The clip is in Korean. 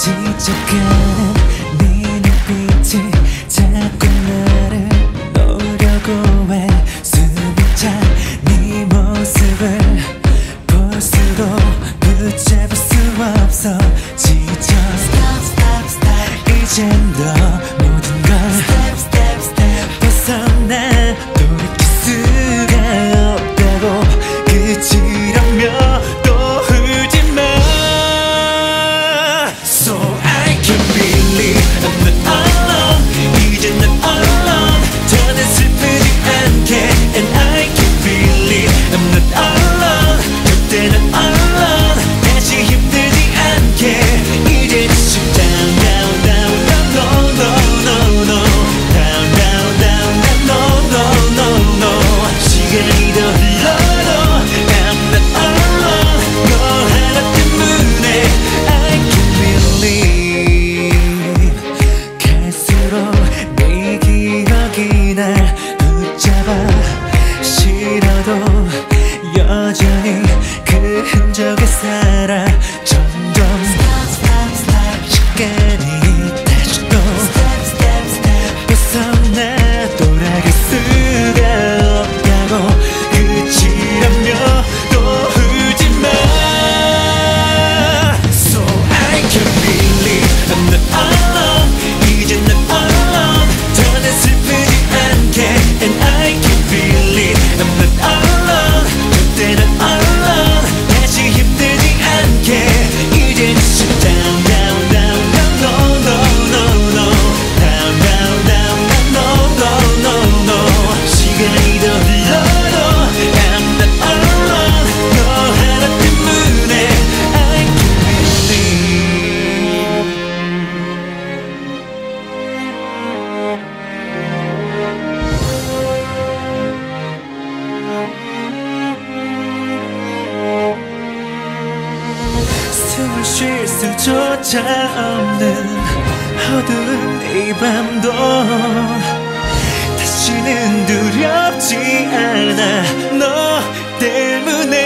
지적한 네 눈빛이 자꾸 나를 놓으려고 해. 숨이 찬 네 모습을 볼수록 붙잡을 수 없어. 지쳐 이젠 너 모든 걸 벗어나 돌이킬 수가 없다고. 그치라며 또 울지마. So I can't believe I'm not alone. 이제 난 alone. 더는 슬프지 않게. And I can't believe I'm not alone. 그때 난 alone. 다시 힘들지 않게. 이제 just down down down no no no no down down down no no no no. 시간이 더 흘러도 I'm not alone. 너 하나 때문에 I can't believe. 갈수록 네 기억이 날 붙잡아. 싫어도 여전히 그 흔적에 살아. 점점 시간이 다시 또 벗어나 돌아갈 수가 없다고. 그치라며 또 울지마. So I can't believe I'm not alone. 이제 난 alone. 더는 슬프지 않게. And I can't believe I'm not alone. 그때 난 alone. 다시 힘들지 않게. 이제 just down down down no no no no down down down no no no no. 시간이 더 흘러도 I'm not alone. 너 하나 때문에 I can't believe. 숨을 쉴 수조차 없는 어두운 이 밤도 다시는 두렵지 않아. 너 때문에